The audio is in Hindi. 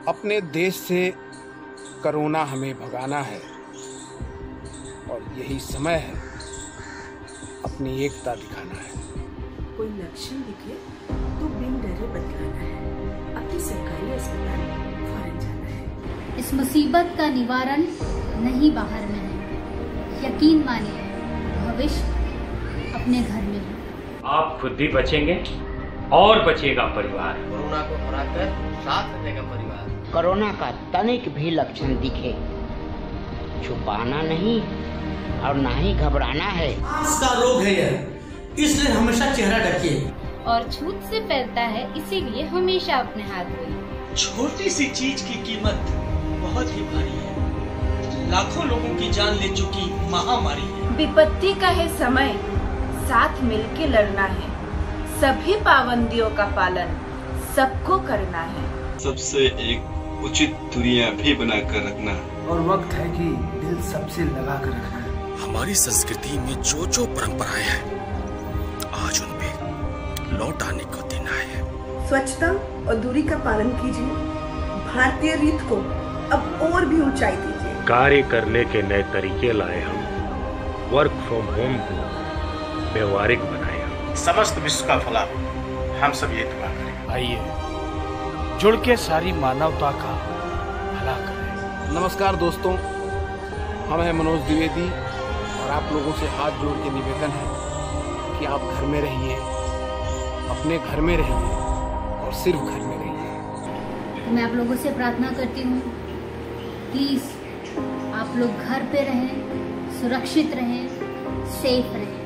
अपने देश से कोरोना हमें भगाना है और यही समय है अपनी एकता दिखाना है। कोई लक्षण दिखे तो बिन डरे बतलाना है। अपने सरकारी अस्पताल फौरन जाना है। इस मुसीबत का निवारण नहीं बाहर में है, यकीन मानिए भविष्य अपने घर में है। आप खुद भी बचेंगे और बचेगा परिवार। कोरोना को हराकर साथ रहेगा परिवार। कोरोना का तनिक भी लक्षण दिखे, छुपाना नहीं और ना ही घबराना है। इसका रोग है यह, इसलिए हमेशा चेहरा ढकिए। और छूत से फैलता है, इसीलिए हमेशा अपने हाथ धोइए। छोटी सी चीज की कीमत बहुत ही भारी है, लाखों लोगों की जान ले चुकी महामारी है। विपत्ति का है समय, साथ मिलके लड़ना है। सभी पाबंदियों का पालन सबको करना है। सबसे एक उचित दूरियां भी बनाकर रखना और वक्त है कि दिल सबसे लगा कर रखना है। हमारी संस्कृति में जो जो परंपराएं हैं, आज उन पे लौट आने को दिन आया है। स्वच्छता और दूरी का पालन कीजिए। भारतीय रीत को अब और भी ऊंचाई दीजिए। कार्य करने के नए तरीके लाए हम, वर्क फ्रॉम होम को व्यवहारिक बनाए हम। समस्त विश्व का भला हम सब ये दुआ करें। आइए जुड़ के सारी मानवता का भला करें। नमस्कार दोस्तों, हम हैं मनोज द्विवेदी और आप लोगों से हाथ जोड़ के निवेदन है कि आप घर में रहिए, अपने घर में रहिए और सिर्फ घर में रहिए। मैं आप लोगों से प्रार्थना करती हूँ, प्लीज आप लोग घर पे रहें, सुरक्षित रहें, सेफ रहें।